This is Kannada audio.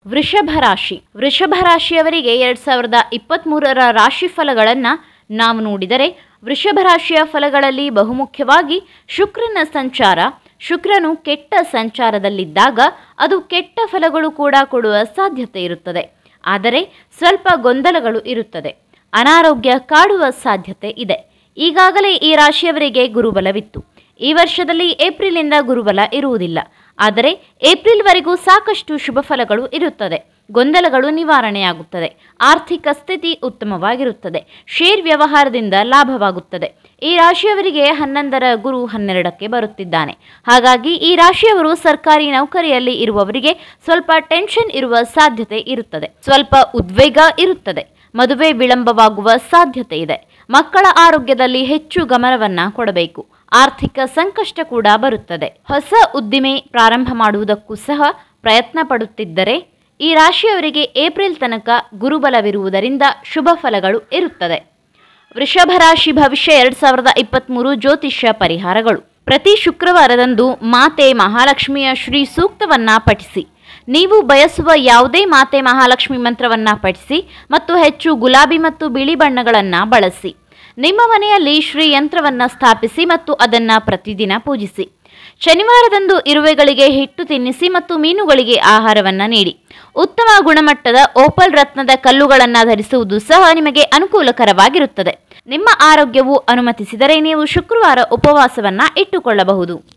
ವೃಷಭ ರಾಶಿಯವರಿಗೆ 2023ರ ರಾಶಿ ಫಲಗಳನ್ನು ನಾವು ನೋಡಿದರೆ, ವೃಷಭ ರಾಶಿಯ ಫಲಗಳಲ್ಲಿ ಬಹುಮುಖ್ಯವಾಗಿ ಶುಕ್ರನ ಸಂಚಾರ. ಶುಕ್ರನು ಕೆಟ್ಟ ಸಂಚಾರದಲ್ಲಿದ್ದಾಗ ಅದು ಕೆಟ್ಟ ಫಲಗಳು ಕೂಡ ಕೊಡುವ ಸಾಧ್ಯತೆ ಇರುತ್ತದೆ. ಆದರೆ ಸ್ವಲ್ಪ ಗೊಂದಲಗಳು ಇರುತ್ತದೆ. ಅನಾರೋಗ್ಯ ಕಾಡುವ ಸಾಧ್ಯತೆ ಇದೆ. ಈಗಾಗಲೇ ಈ ರಾಶಿಯವರಿಗೆ ಗುರುಬಲವಿತ್ತು. ಈ ವರ್ಷದಲ್ಲಿ ಏಪ್ರಿಲ್ನಿಂದ ಗುರುಬಲ ಇರುವುದಿಲ್ಲ. ಆದರೆ ಏಪ್ರಿಲ್ವರೆಗೂ ಸಾಕಷ್ಟು ಶುಭ ಫಲಗಳು ಇರುತ್ತದೆ. ಗೊಂದಲಗಳು ನಿವಾರಣೆಯಾಗುತ್ತದೆ. ಆರ್ಥಿಕ ಸ್ಥಿತಿ ಉತ್ತಮವಾಗಿರುತ್ತದೆ. ಶೇರ್ ವ್ಯವಹಾರದಿಂದ ಲಾಭವಾಗುತ್ತದೆ. ಈ ರಾಶಿಯವರಿಗೆ 11ರ ಗುರು 12ಕ್ಕೆ ಬರುತ್ತಿದ್ದಾನೆ. ಹಾಗಾಗಿ ಈ ರಾಶಿಯವರು ಸರ್ಕಾರಿ ನೌಕರಿಯಲ್ಲಿ ಇರುವವರಿಗೆ ಸ್ವಲ್ಪ ಟೆನ್ಷನ್ ಇರುವ ಸಾಧ್ಯತೆ ಇರುತ್ತದೆ. ಸ್ವಲ್ಪ ಉದ್ವೇಗ ಇರುತ್ತದೆ. ಮದುವೆ ವಿಳಂಬವಾಗುವ ಸಾಧ್ಯತೆ ಇದೆ. ಮಕ್ಕಳ ಆರೋಗ್ಯದಲ್ಲಿ ಹೆಚ್ಚು ಗಮನವನ್ನ ಕೊಡಬೇಕು. ಆರ್ಥಿಕ ಸಂಕಷ್ಟ ಕೂಡ ಬರುತ್ತದೆ. ಹೊಸ ಉದ್ದಿಮೆ ಪ್ರಾರಂಭ ಮಾಡುವುದಕ್ಕೂ ಸಹ ಪ್ರಯತ್ನ ಪಡುತ್ತಿದ್ದರೆ ಈ ರಾಶಿಯವರಿಗೆ ಏಪ್ರಿಲ್ ತನಕ ಗುರುಬಲವಿರುವುದರಿಂದ ಶುಭ ಫಲಗಳು ಇರುತ್ತದೆ. ವೃಷಭ ರಾಶಿ ಭವಿಷ್ಯ 2023 ಜ್ಯೋತಿಷ್ಯ ಪರಿಹಾರಗಳು. ಪ್ರತಿ ಶುಕ್ರವಾರದಂದು ಮಾತೆ ಮಹಾಲಕ್ಷ್ಮಿಯ ಶ್ರೀ ಸೂಕ್ತವನ್ನ ಪಠಿಸಿ. ನೀವು ಬಯಸುವ ಯಾವುದೇ ಮಾತೆ ಮಹಾಲಕ್ಷ್ಮಿ ಮಂತ್ರವನ್ನ ಪಠಿಸಿ ಮತ್ತು ಹೆಚ್ಚು ಗುಲಾಬಿ ಮತ್ತು ಬಿಳಿ ಬಣ್ಣಗಳನ್ನು ಬಳಸಿ. ನಿಮ್ಮ ಮನೆಯಲ್ಲಿ ಶ್ರೀ ಯಂತ್ರವನ್ನು ಸ್ಥಾಪಿಸಿ ಮತ್ತು ಅದನ್ನು ಪ್ರತಿದಿನ ಪೂಜಿಸಿ. ಶನಿವಾರದಂದು ಇರುವೆಗಳಿಗೆ ಹಿಟ್ಟು ತಿನ್ನಿಸಿ ಮತ್ತು ಮೀನುಗಳಿಗೆ ಆಹಾರವನ್ನು ನೀಡಿ. ಉತ್ತಮ ಗುಣಮಟ್ಟದ ಓಪಲ್ ರತ್ನದ ಕಲ್ಲುಗಳನ್ನು ಧರಿಸುವುದು ಸಹ ನಿಮಗೆ ಅನುಕೂಲಕರವಾಗಿರುತ್ತದೆ. ನಿಮ್ಮ ಆರೋಗ್ಯವು ಅನುಮತಿಸಿದರೆ ನೀವು ಶುಕ್ರವಾರ ಉಪವಾಸವನ್ನು ಇಟ್ಟುಕೊಳ್ಳಬಹುದು.